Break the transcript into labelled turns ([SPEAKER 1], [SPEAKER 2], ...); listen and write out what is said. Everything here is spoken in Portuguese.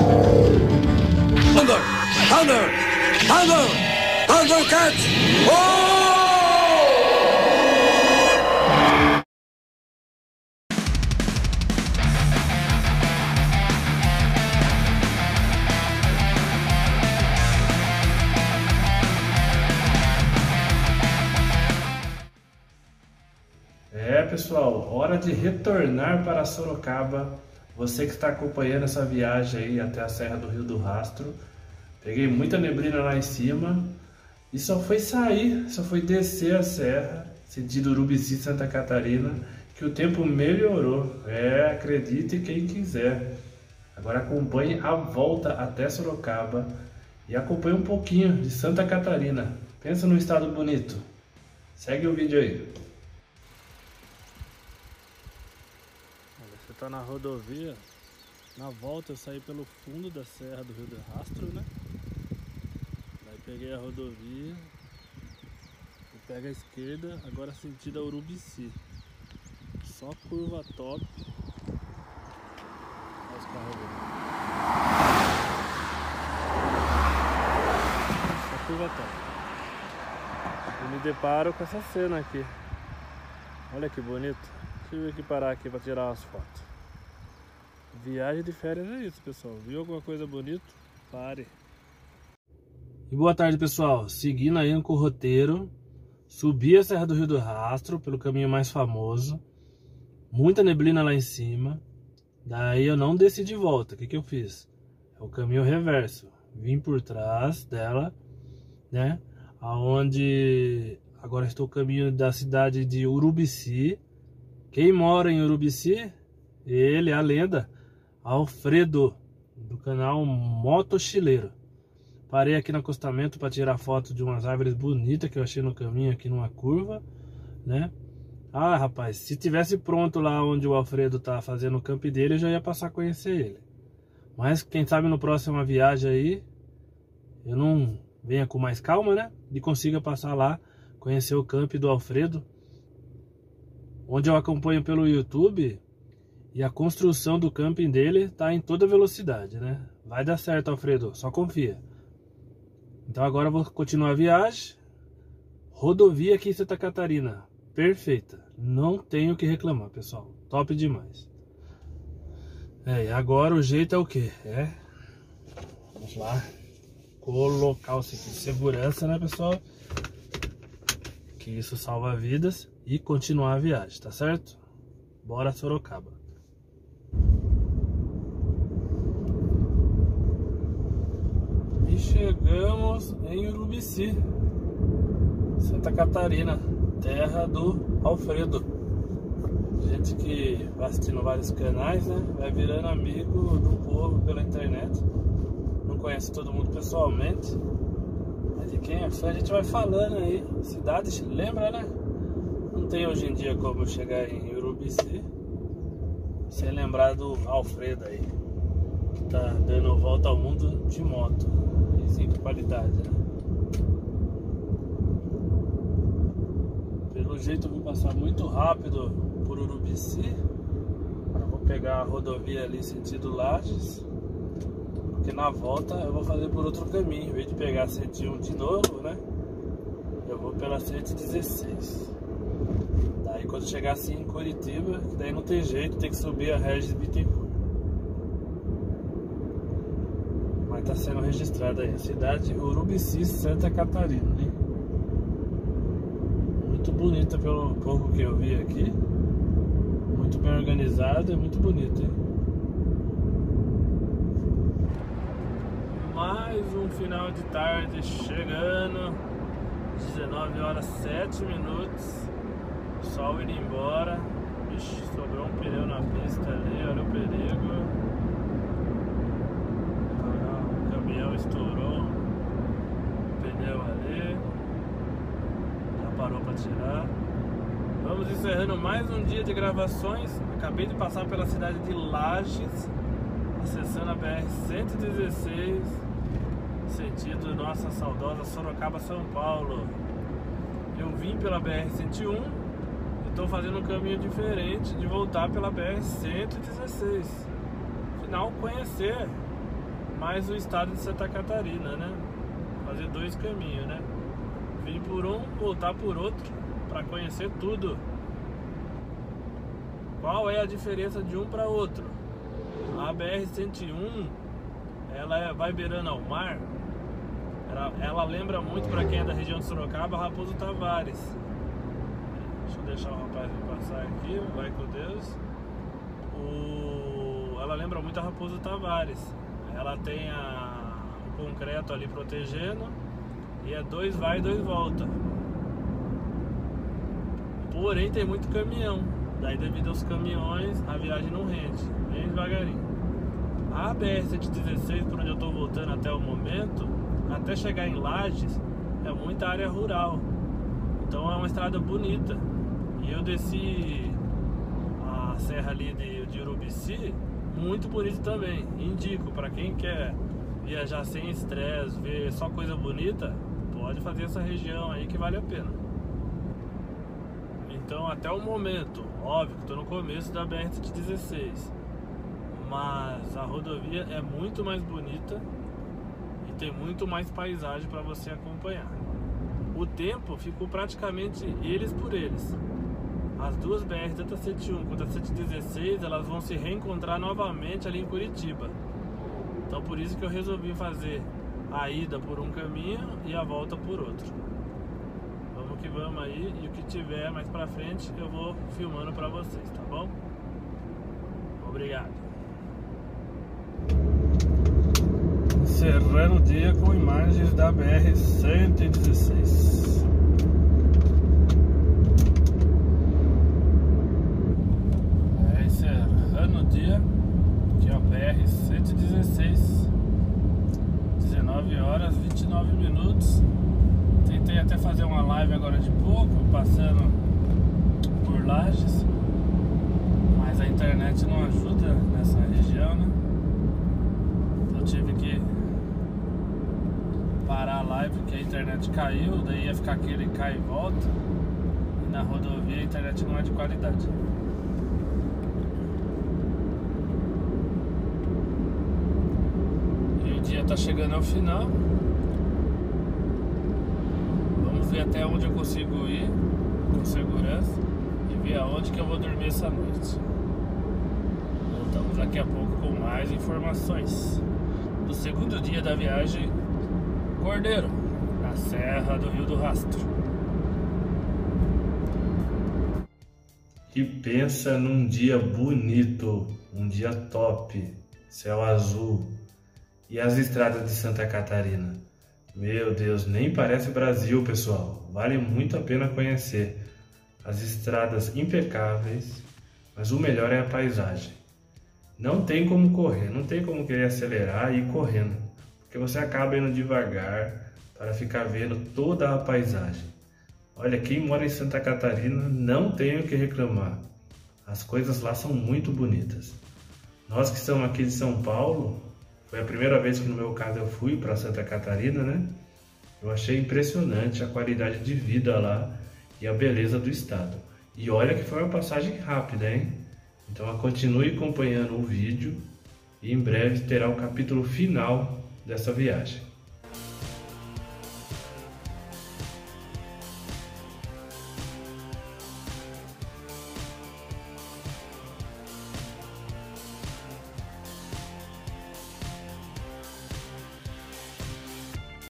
[SPEAKER 1] Thunder! Thunder! Thunder! Thundercats! Oh!
[SPEAKER 2] Pessoal, hora de retornar para Sorocaba. Você que está acompanhando essa viagem aí até a Serra do Rio do Rastro. Peguei muita neblina lá em cima e só foi sair, só foi descer a serra, sentido Urubici, Santa Catarina, que o tempo melhorou. Acredite quem quiser. Agora acompanhe a volta até Sorocaba e acompanhe um pouquinho de Santa Catarina. Pensa num estado bonito. Segue o vídeo aí. Você tá na rodovia, na volta eu saí pelo fundo da Serra do Rio do Rastro, né? Daí peguei a rodovia, pega a esquerda, agora sentido a Urubici. Só curva top. Olha os carros ali. Só curva top. Eu me deparo com essa cena aqui. Olha que bonito. Deixa eu aqui parar aqui para tirar umas fotos. Viagem de férias é isso, pessoal. Viu alguma coisa bonita? Pare. E boa tarde, pessoal. Seguindo aí com o roteiro, subi a Serra do Rio do Rastro pelo caminho mais famoso. Muita neblina lá em cima. Daí eu não desci de volta. O que eu fiz? É o caminho reverso. Vim por trás dela, né? Aonde agora estou no caminho da cidade de Urubici. Quem mora em Urubici, ele é a lenda Alfredo, do canal Motochileiro. Parei aqui no acostamento para tirar foto de umas árvores bonitas que eu achei no caminho aqui numa curva, né? Ah, rapaz, se tivesse pronto lá onde o Alfredo tá fazendo o camp dele, eu já ia passar a conhecer ele. Mas quem sabe no próxima viagem aí, eu não venha com mais calma, né? E consiga passar lá, conhecer o camp do Alfredo, onde eu acompanho pelo YouTube, e a construção do camping dele está em toda velocidade, né? Vai dar certo, Alfredo, só confia. Então agora eu vou continuar a viagem. Rodovia aqui em Santa Catarina, perfeita. Não tenho o que reclamar, pessoal. Top demais. E agora o jeito é o quê? Vamos lá. Colocar o cinto de segurança, né, pessoal? Que isso salva vidas. E continuar a viagem, tá certo? Bora Sorocaba. E chegamos em Urubici, Santa Catarina, terra do Alfredo. Gente que vai assistindo vários canais, né? Vai virando amigo do povo pela internet. Não conhece todo mundo pessoalmente, mas de quem é fã a gente vai falando aí. Cidade, lembra, né? Não tem hoje em dia como eu chegar em Urubici sem lembrar do Alfredo aí, que tá dando volta ao mundo de moto. Isso de qualidade, né? Pelo jeito eu vou passar muito rápido por Urubici. Eu vou pegar a rodovia ali sentido Lages, porque na volta eu vou fazer por outro caminho. Em vez de pegar a 101 de novo, né? Eu vou pela 116. Daí quando chegar assim em Curitiba, que daí não tem jeito, tem que subir a Regis Bittencourt. Mas tá sendo registrada aí a cidade de Urubici, Santa Catarina, hein? Muito bonita pelo pouco que eu vi aqui. Muito bem organizada e muito bonita, hein? Mais um final de tarde chegando. 19 horas 7 minutos. O sol indo embora. Ixi, sobrou um pneu na pista ali, olha o perigo. O caminhão estourou o pneu ali. Já parou para tirar. Vamos encerrando mais um dia de gravações. Acabei de passar pela cidade de Lages, acessando a BR-116, sentido nossa saudosa Sorocaba, São Paulo. Eu vim pela BR-101 e estou fazendo um caminho diferente de voltar pela BR-116. Afinal, conhecer mais o estado de Santa Catarina, né? Fazer 2 caminhos, né? Vir por um, voltar por outro, para conhecer tudo. Qual é a diferença de um para outro? A BR-101, ela vai beirando ao mar. Ela lembra muito, para quem é da região de Sorocaba, Raposo Tavares. Deixa eu deixar o rapaz vir passar aqui, vai com Deus. Ela lembra muito a Raposo Tavares. Ela tem o concreto ali protegendo, e é 2 vai e 2 volta. Porém tem muito caminhão. Daí, devido aos caminhões, a viagem não rende, bem devagarinho. A BR-116, por onde eu estou voltando até o momento, até chegar em Lages, é muita área rural. Então é uma estrada bonita. E eu desci a serra ali de Urubici, muito bonito também. Indico para quem quer viajar sem estresse, ver só coisa bonita, pode fazer essa região aí que vale a pena. Então, até o momento, óbvio que estou no começo da BR-116, mas a rodovia é muito mais bonita e tem muito mais paisagem para você acompanhar. O tempo ficou praticamente eles por eles. As duas BR, tanto a 101 quanto a 116, elas vão se reencontrar novamente ali em Curitiba. Então, por isso que eu resolvi fazer a ida por um caminho e a volta por outro. Vamos que vamos aí, e o que tiver mais pra frente eu vou filmando pra vocês, tá bom? Obrigado. Encerrando o dia com imagens da BR-116. Encerrando o dia, aqui ó, BR-116, 19 horas 29 minutos. Tentei até fazer uma live agora de pouco, passando por Lages, mas a internet não ajuda nessa região, né? Então eu tive que parar a live porque a internet caiu, daí ia ficar aquele cai e volta, e na rodovia a internet não é de qualidade. E o dia tá chegando ao final. Ver até onde eu consigo ir com segurança e ver aonde que eu vou dormir essa noite. Voltamos daqui a pouco com mais informações do segundo dia da viagem Cordeiro, na Serra do Rio do Rastro. E pensa num dia bonito, um dia top, céu azul e as estradas de Santa Catarina. Meu Deus, nem parece Brasil, pessoal. Vale muito a pena conhecer. As estradas impecáveis, mas o melhor é a paisagem. Não tem como correr, não tem como querer acelerar e ir correndo, porque você acaba indo devagar para ficar vendo toda a paisagem. Olha, quem mora em Santa Catarina não tem o que reclamar. As coisas lá são muito bonitas. Nós que estamos aqui de São Paulo, foi a primeira vez que no meu caso eu fui para Santa Catarina, né? Eu achei impressionante a qualidade de vida lá e a beleza do estado. E olha que foi uma passagem rápida, hein? Então continue acompanhando o vídeo e em breve terá o capítulo final dessa viagem.